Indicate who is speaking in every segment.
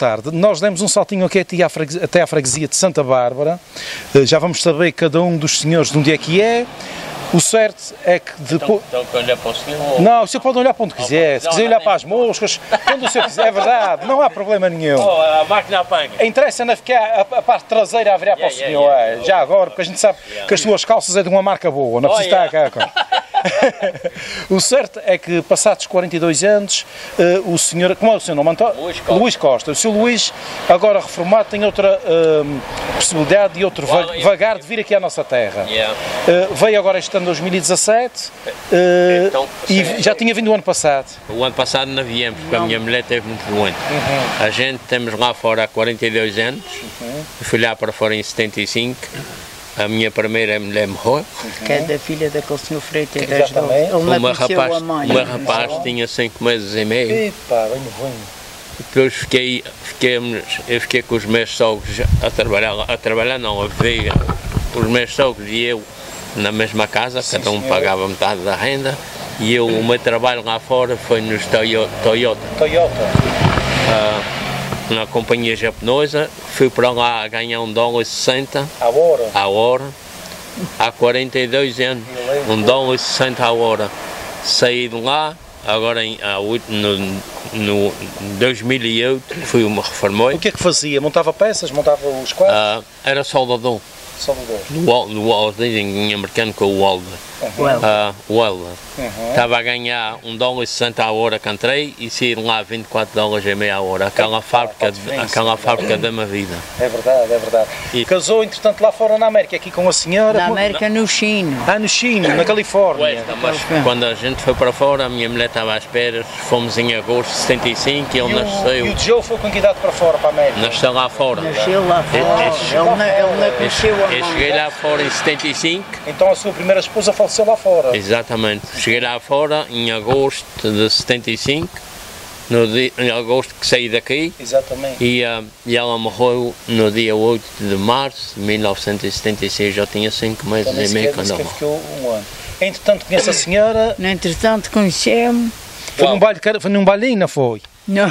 Speaker 1: tarde. Nós demos um saltinho aqui até à freguesia de Santa Bárbara. Já vamos saber cada um dos senhores de onde é que é. O certo é que depois...
Speaker 2: Então que olhar para o senhor? Ou...
Speaker 1: Não, o senhor pode olhar para onde quiser. Se quiser olhar para as moscas, quando o senhor quiser, é verdade. Não há problema nenhum.
Speaker 2: Oh, a máquina apanha.
Speaker 1: Interessa-nos ficar a parte traseira a virar para o senhor. Já agora, porque a gente sabe que as suas calças é de uma marca boa. Não precisa estar cá. O certo é que, passados 42 anos, o senhor, como é o seu nome? Luís Costa. O senhor Luís, agora reformado, tem outra possibilidade e outro vagar de vir aqui à nossa terra. Veio agora este ano 2017
Speaker 2: então,
Speaker 1: e já tinha vindo o ano passado.
Speaker 2: O ano passado não viemos, porque a minha mulher esteve muito doente. A gente temos lá fora há 42 anos, fui lá para fora em 75. A minha primeira mulher morreu.
Speaker 3: Que é da filha daquele senhor Freitas.
Speaker 2: O meu rapaz tinha 5 meses e meio.
Speaker 1: Epa, bem.
Speaker 2: Depois eu fiquei com os meus sogros a trabalhar não, a viver. Os meus sogros e eu na mesma casa, sim, cada um pagava metade da renda. E eu, o meu trabalho lá fora foi nos Toyota. Na companhia japonesa, fui para lá a ganhar $1,60 a hora, há 42 anos, $1,60 a hora. Saí de lá, agora no 2008 fui-me reformei.
Speaker 1: O que é que fazia? Montava peças? Montava os quadros?
Speaker 2: Era soldador. No dizem em americano que é o welder. Estava a ganhar $1,60 a hora que entrei e saí lá $24,50 a hora. Aquela fábrica da minha vida.
Speaker 1: É verdade. E casou, entretanto, lá fora na América, aqui com a senhora?
Speaker 3: Na América, no Chino.
Speaker 1: No Chino, na Califórnia.
Speaker 2: Mas quando a gente foi para fora, a minha mulher estava à espera, fomos em agosto de 75 e ele nasceu.
Speaker 1: E o Joe foi com que idade para fora, para a América?
Speaker 2: Nasceu lá fora.
Speaker 3: Nasceu lá fora. Ele nasceu a
Speaker 2: Eu cheguei lá fora em 75.
Speaker 1: Então a sua primeira esposa faleceu lá fora?
Speaker 2: Exatamente. Cheguei lá fora em agosto de 75, em agosto que saí daqui.
Speaker 1: Exatamente.
Speaker 2: E ela morreu no dia 8 de março de 1976, já tinha 5 meses e meio quando ela morreu.
Speaker 1: Ficou um ano. Entretanto conhece a senhora?
Speaker 3: Entretanto conhecemos.
Speaker 1: Foi num bailinho, não foi?
Speaker 3: Não.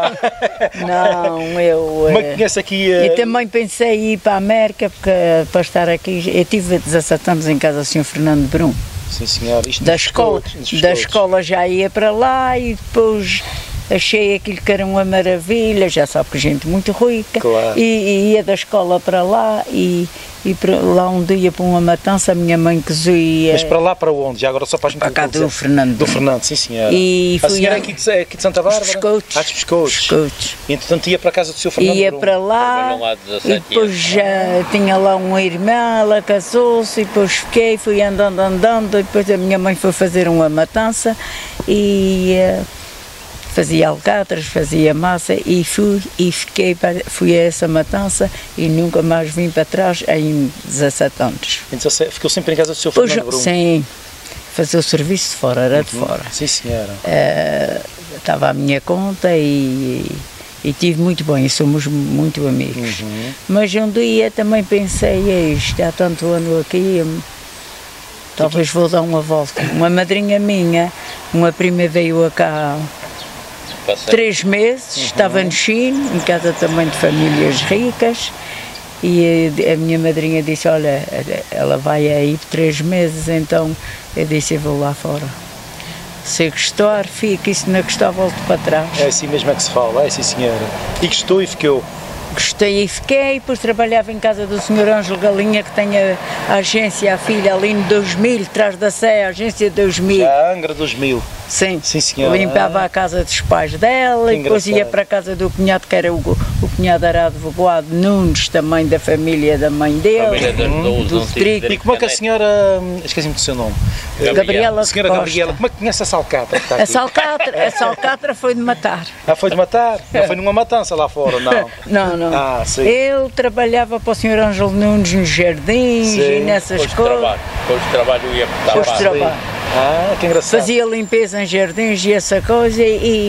Speaker 3: Não, eu...
Speaker 1: Mas conhece aqui...
Speaker 3: E também pensei em ir para a América, porque para estar aqui... Eu tive 17 anos em casa do Sr. Fernando Brum.
Speaker 1: Sim, senhor.
Speaker 3: Da escola já ia para lá e depois achei aquilo que era uma maravilha, já sabe que gente muito rica.
Speaker 1: Claro.
Speaker 3: E ia da escola para lá e para lá um dia para uma matança, a minha mãe cozia.
Speaker 1: Mas para lá para onde? Já agora só para a gente...
Speaker 3: Para cá do Fernando.
Speaker 1: Do Fernando, sim senhora.
Speaker 3: E
Speaker 1: a senhora é aqui de Santa Bárbara?
Speaker 3: Dos Pescotos.
Speaker 1: E entretanto ia para a casa do seu Fernando
Speaker 3: Ia
Speaker 1: Brum.
Speaker 3: para lá e depois já tinha lá uma irmã, ela casou-se e depois fui andando, depois a minha mãe foi fazer uma matança e... fazia alcatras, fazia massa e fui a essa matança e nunca mais vim para trás em 17 anos.
Speaker 1: Então ficou sempre em casa do seu Fernando Brum?
Speaker 3: Sim, fazia o serviço de fora, era de fora.
Speaker 1: Sim, senhora.
Speaker 3: Estava à minha conta e tive muito bem, e somos muito amigos. Mas um dia também pensei, isto há tanto ano aqui, talvez vou dar uma volta. Uma madrinha minha, uma prima veio cá 3 meses, estava no Chino, em casa também de famílias ricas, e a minha madrinha disse, olha, ela vai aí por 3 meses, então eu disse, eu vou lá fora. Se gostar, fica, e se não gostar, volto para trás.
Speaker 1: É assim mesmo é que se fala, é sim senhora. E gostou e ficou?
Speaker 3: Gostei e fiquei, depois trabalhava em casa do Sr. Ângelo Galinha, que tem a agência, a filha, ali no 2000, atrás da Sé, a agência 2000.
Speaker 1: Já Angra 2000.
Speaker 3: Sim,
Speaker 1: senhora.
Speaker 3: Limpava a casa dos pais dela e depois ia para a casa do cunhado, que era o cunhado era advogado Nunes, também da família da mãe dele, do Federico.
Speaker 1: E como é que a senhora, esqueci-me do seu nome,
Speaker 3: Gabriela
Speaker 1: senhora
Speaker 3: Costa.
Speaker 1: Gabriela, como é que conhece essa alcatra?
Speaker 3: Essa alcatra foi de matar.
Speaker 1: Foi de matar? Não foi numa matança lá fora, não?
Speaker 3: Não.
Speaker 1: Sim.
Speaker 3: Ele trabalhava para o Sr. Ângelo Nunes nos jardins e nessas coisas.
Speaker 2: Depois de trabalho ia para
Speaker 3: trabalho.
Speaker 1: Que engraçado.
Speaker 3: Fazia limpeza em jardins e essa coisa e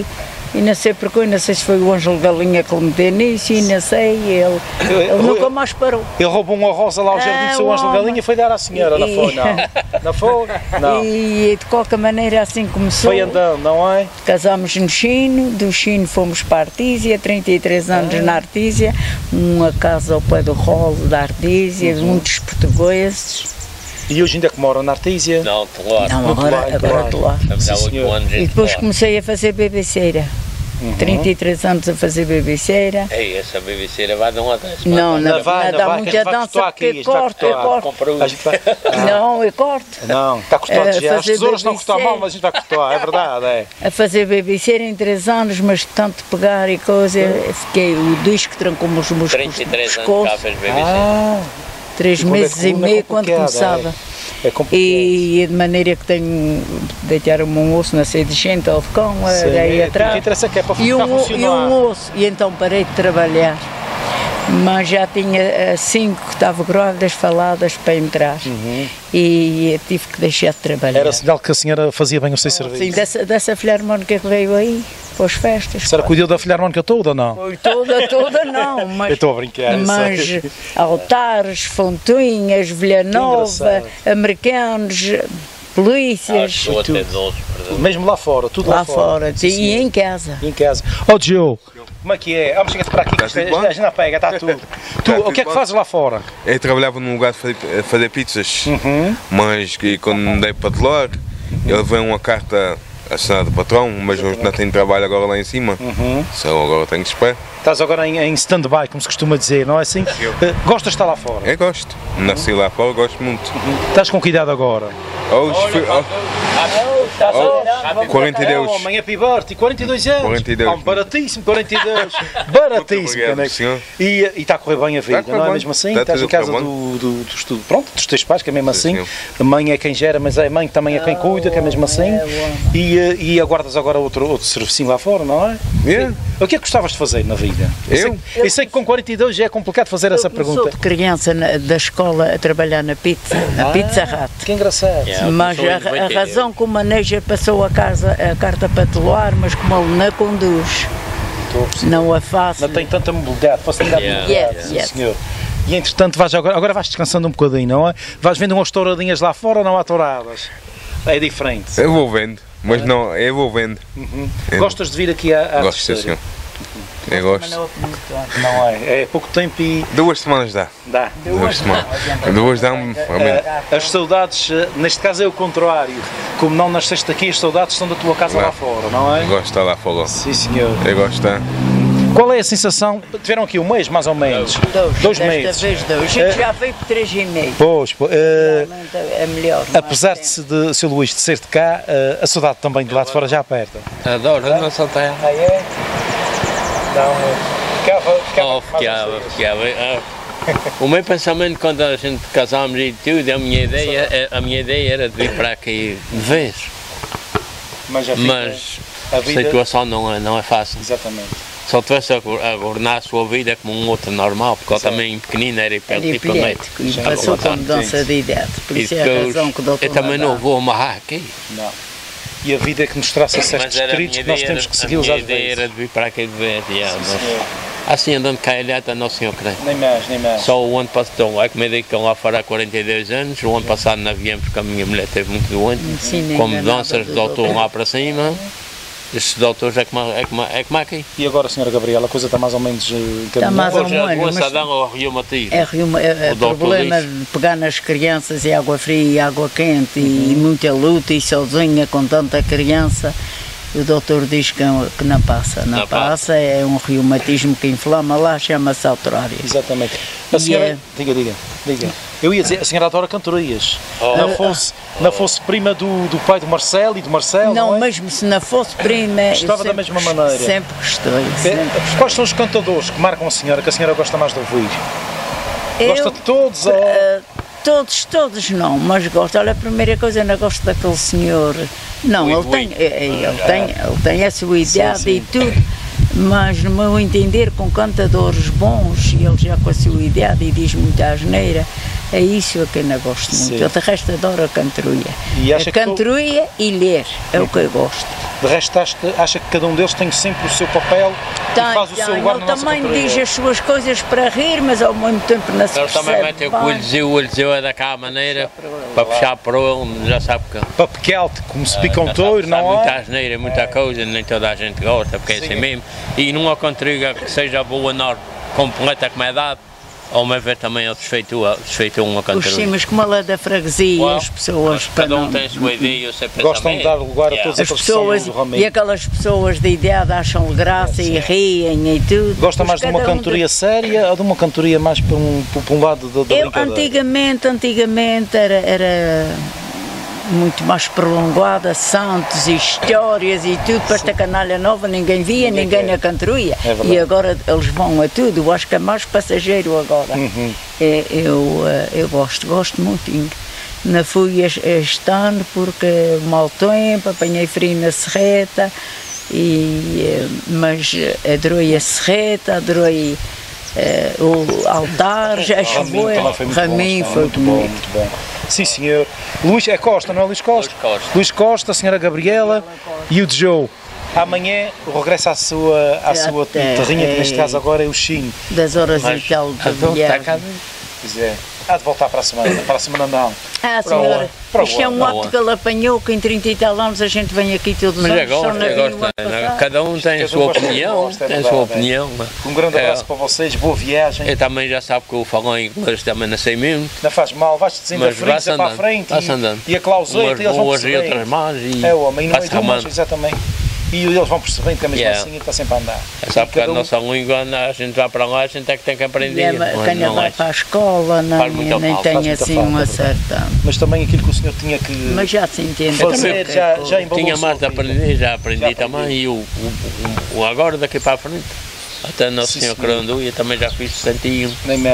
Speaker 3: E não sei porquê, não sei se foi o Ângelo Galinha que lhe meteu nisso, e não sei, ele nunca mais parou.
Speaker 1: Ele roubou uma rosa lá ao jardim do seu Ângelo Galinha e foi dar à senhora, não foi? Não. Não foi? Não.
Speaker 3: E de qualquer maneira assim começou.
Speaker 1: Foi andando, não é?
Speaker 3: Casámos no Chino, do Chino fomos para a Artísia, 33 anos na Artísia, uma casa ao pé do rolo da Artísia, muitos portugueses.
Speaker 1: E hoje ainda que moram na Artísia?
Speaker 2: Não, estou lá.
Speaker 3: Não, agora estou lá.
Speaker 2: Estamos há 8 anos.
Speaker 3: E depois comecei a fazer bebeceira. 33 anos a fazer bebeceira.
Speaker 2: Ei, essa bebeceira vai dar uma dança.
Speaker 3: Não dá muita dança porque corto. Não, eu corto.
Speaker 1: Não, está cortado já. As tesouras não cortam mal, mas a gente vai cortar, é verdade. É.
Speaker 3: A fazer bebeceira em 3 anos, mas tanto pegar e coisa, fiquei, o disco trancou-me os músculos.
Speaker 2: 33 anos cá fez bebeceira.
Speaker 3: 3 meses e meio quando começava. E de maneira que tenho deitaram-me um osso na sede de gente ao cão, aí atrás. E um osso, e então parei de trabalhar. Mas já tinha 5 que estavam grávidas faladas para entrar e tive que deixar de trabalhar.
Speaker 1: Era sinal que a senhora fazia bem o seu serviço?
Speaker 3: Sim, dessa filharmónica que veio aí, para as festas.
Speaker 1: A senhora cuidou da filharmónica toda ou não?
Speaker 3: Toda não, mas...
Speaker 1: Eu estou a brincar,
Speaker 3: mas altares, Fontoinhas, Villanova, americanos, polícias...
Speaker 1: Mesmo lá fora, tudo lá fora.
Speaker 3: E em casa.
Speaker 1: Em casa. Ó Gil, como é que é? Vamos chegar para aqui, que a gente não pega, está tudo. O que é que fazes lá fora?
Speaker 4: Eu trabalhava num lugar de fazer pizzas, mas quando me dei para Telor, ele veio uma carta assinada do patrão, mas hoje não tenho trabalho agora lá em cima, só agora tenho que esperar.
Speaker 1: Estás agora em stand-by, como se costuma dizer, não é assim? Gostas de estar lá fora?
Speaker 4: Eu gosto, nasci lá fora, gosto muito.
Speaker 1: Estás com que idade agora?
Speaker 4: Hoje fui... 42.
Speaker 1: Homem, happy birthday, 42 anos.
Speaker 4: 42.
Speaker 1: Baratíssimo, 42. Baratíssimo. E está a correr bem a vida, não é mesmo assim? Estás em casa dos teus pais, que é mesmo assim. A mãe é quem gera, mas a mãe também é quem cuida, que é mesmo assim. E aguardas agora outro servicinho lá fora, não é? O que é que gostavas de fazer na vida? Eu sei que com 42 já é complicado fazer essa pergunta.
Speaker 3: Eu sou de criança da escola a trabalhar na pizza, Pizza Hut.
Speaker 1: Que engraçado.
Speaker 3: Mas a razão que o manager passou a carta para Teloar, mas como ele não conduz, não a faz.
Speaker 1: Não tem tanta mobilidade, facilidade de mobilidade, sim, senhor. E entretanto agora vais descansando um bocadinho, não é? Vais vendo umas touradinhas lá fora ou não há touradas? É diferente.
Speaker 4: Eu vou vendo, mas não, eu vou vendo.
Speaker 1: Gostas de vir aqui à
Speaker 4: Gosto, sim, senhor. Eu gosto.
Speaker 1: Não é pouco tempo e...
Speaker 4: 2 semanas dá.
Speaker 1: Dá.
Speaker 4: 2 semanas. 2 dá-me...
Speaker 1: As saudades, neste caso é o contrário. Como não nasceste aqui, as saudades são da tua casa lá fora, não é?
Speaker 4: Gosto de estar lá fora.
Speaker 1: Sim, senhor.
Speaker 4: Eu gosto de estar.
Speaker 1: Qual é a sensação? Tiveram aqui um mês, mais ou menos? 2 meses.
Speaker 3: Desta vez 2. A gente já veio por 3,5.
Speaker 1: Pois,
Speaker 3: é melhor.
Speaker 1: Apesar de Sr. Luís de ser de cá, a saudade também de lá de fora já aperta.
Speaker 2: Adoro a nossa terra.
Speaker 1: Ah, é? Não,
Speaker 2: ficava. O meu pensamento quando a gente casámos e tudo, a minha ideia era de vir para aqui de vez. Mas a situação não é fácil.
Speaker 1: Exatamente.
Speaker 2: Só tivesse a governar a sua vida como um outro normal, porque eu também pequenino era hipertipométrico.
Speaker 3: E passou com mudança de idade, por isso é a razão que o doutor
Speaker 2: eu também não vou amarrar aqui.
Speaker 1: Não. E a vida é que nos traça certos escritos que nós temos que segui-los às vezes.
Speaker 2: A minha ideia era de vir para aqui de vez, assim andando cá ilhada, não senhor creio.
Speaker 1: Nem mais.
Speaker 2: Só o ano passado, é que me dedicam lá fora há 42 anos, o ano passado não viemos porque a minha mulher esteve muito doente, com mudanças de doutor lá para cima. Estes doutores é como aqui.
Speaker 1: E agora, Sra. Gabriela, a coisa está mais ou menos encaminhada?
Speaker 3: Está mais ou menos.
Speaker 2: A doença dá ao reumatismo.
Speaker 3: É o problema de pegar nas crianças e água fria e água quente e muita luta e sozinha com tanta criança. O doutor diz que não passa. Não passa, é um reumatismo que inflama lá, chama-se autorária.
Speaker 1: Exatamente. A senhora... Diga. Eu ia dizer, a senhora adora cantorias. Não fosse prima do pai do Marcelo e do Marcelo, não é?
Speaker 3: Mesmo se não fosse prima...
Speaker 1: Gostava da mesma maneira?
Speaker 3: Sempre gostei.
Speaker 1: Quais são os cantadores que marcam a senhora, que a senhora gosta mais de ouvir? Gosta de todos?
Speaker 3: Todos não, mas gosto. Olha, a primeira coisa, eu não gosto daquele senhor. Não, ele tem a sua idade e tudo, mas no meu entender, com cantadores bons, e ele já com a sua idade e diz muita asneira, é isso que eu não gosto muito. Eu de resto adoro a cantoria. A cantoria e ler, é o que eu gosto.
Speaker 1: De resto, acha que cada um deles tem sempre o seu papel e faz o seu lugar na nossa
Speaker 3: cantoria. Ele também diz as suas coisas para rir, mas ao mesmo tempo não se percebe.
Speaker 2: Ele também mete o Eliseu é daquela maneira, para puxar para ele, já sabe que...
Speaker 1: Para pequelte, como se pica um touro, não é?
Speaker 2: Muita asneira, muita coisa, nem toda a gente gosta, porque é assim mesmo. E numa cantoria que seja boa, completa como é dado, ao meu ver também ele desfeitou uma cantoria.
Speaker 3: Sim, mas como ela é da freguesia, as pessoas...
Speaker 2: Cada um tem a sua ideia, eu sempre
Speaker 1: gostam de dar lugar a todas as pessoas do Raminho.
Speaker 3: E aquelas pessoas de idade acham graça e riem e tudo.
Speaker 1: Gosta mais de uma cantoria séria ou de uma cantoria mais para um lado da brincadeira?
Speaker 3: Antigamente era muito mais prolongada, santos e histórias e tudo, para esta canalha nova ninguém via, ninguém na cantoria. E agora eles vão a tudo, eu acho que é mais passageiro agora. Eu gosto muito. Não fui este ano porque mau tempo, apanhei frio na serreta, mas adorei a serreta, adorei o altar, já choveu, Raminho foi muito bom.
Speaker 1: Sim, senhor. Luís Costa, não é Luís Costa? Luís Costa, a senhora Gabriela e o Joe. Amanhã regressa à sua terrinha, que neste caso agora é o Chino.
Speaker 3: Das horas e tal de viagem.
Speaker 1: Pois é. Há de voltar para a semana não.
Speaker 3: Senhora, isto é um ato que ele apanhou, que em 30 e tal anos a gente vem aqui todos os anos.
Speaker 2: Mas cada um tem a sua opinião,
Speaker 1: Um grande abraço para vocês, boa viagem.
Speaker 2: Eu também já sabe que eu falo em inglês, também não sei mesmo.
Speaker 1: Não faz mal, vais-te dizendo a frente para a frente e a clauseta e eles vão perceber.
Speaker 2: E outras más e
Speaker 1: exatamente. E eles vão percebendo que a mesma assim está sempre a andar.
Speaker 2: É só porque a nossa língua, a gente vai para lá, a gente é que tem que aprender.
Speaker 3: Quem vai para a escola, nem tem assim uma certa...
Speaker 1: Mas também aquilo que o senhor tinha que...
Speaker 3: Mas já se entende.
Speaker 1: Já
Speaker 2: tinha mais de aprender, já aprendi também. E o agora daqui para a frente. Até Nosso Senhor Caranduia também já fiz 61.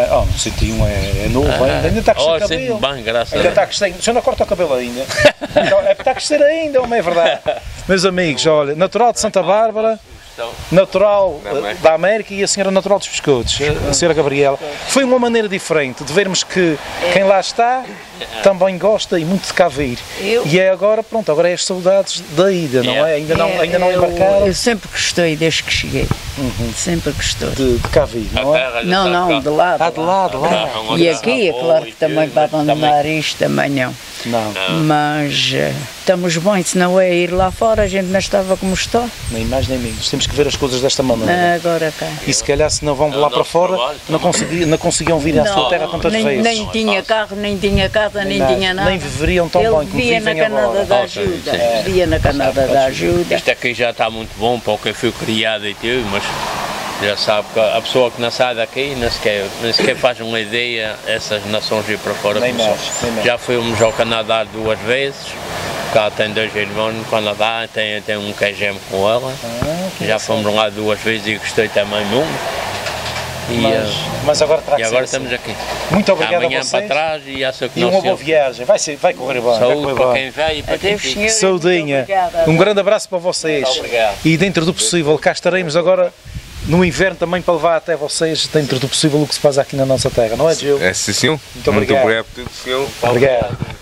Speaker 1: 61 é novo, ainda está a crescer cabelo.
Speaker 2: Bem, graças
Speaker 1: ainda está a crescer, o senhor não corta o cabelo ainda. Então, é que está a crescer ainda, não é verdade? Meus amigos, olha, natural de Santa Bárbara, natural da América e a senhora natural dos Pescotos, a senhora Gabriela. Foi uma maneira diferente de vermos que quem lá está também gosta e muito de cá vir. E é agora, pronto, agora é as saudades da ida, não é? Ainda não embarcaram.
Speaker 3: Eu sempre gostei desde que cheguei. Sempre gostei.
Speaker 1: De cá vir, não é?
Speaker 3: Não, de lá.
Speaker 1: De lá.
Speaker 3: E aqui, é claro que também para abandonar isto, também não. Mas estamos bem, se não é ir lá fora, a gente não estava como está.
Speaker 1: Nem mais nem menos, temos que ver as coisas desta maneira.
Speaker 3: Agora cá.
Speaker 1: E se calhar se não vão lá para fora, não conseguiam vir à sua terra tantas vezes.
Speaker 3: Nem tinha carro, nem tinha casa, nem tinha nada.
Speaker 1: Nem viveriam tão bem como vivem agora.
Speaker 3: Via na Canada da ajuda.
Speaker 2: Isto aqui já está muito bom para o que foi criado e tudo, mas já sabe que a pessoa que não sai daqui nem sequer faz uma ideia essas nações ir para fora. Já fomos ao Canadá 2 vezes, cá tem 2 irmãos no Canadá, tem um que é gêmeo com ela. Já fomos lá 2 vezes e gostei também muito.
Speaker 1: Mas agora
Speaker 2: estamos aqui.
Speaker 1: Muito obrigado
Speaker 2: amanhã
Speaker 1: a vocês.
Speaker 2: Para trás e
Speaker 1: uma boa viagem. Vai correr bem.
Speaker 2: Saúde para quem vem e para quem fica.
Speaker 1: Saudinha. Um grande abraço para vocês.
Speaker 2: Muito obrigado.
Speaker 1: E dentro do possível, cá estaremos agora no inverno também para levar até vocês, dentro do possível, o que se faz aqui na nossa terra, não é, Gil?
Speaker 4: É sim, senhor.
Speaker 1: Muito obrigado.
Speaker 4: Muito obrigado por tudo, senhor.
Speaker 1: Obrigado.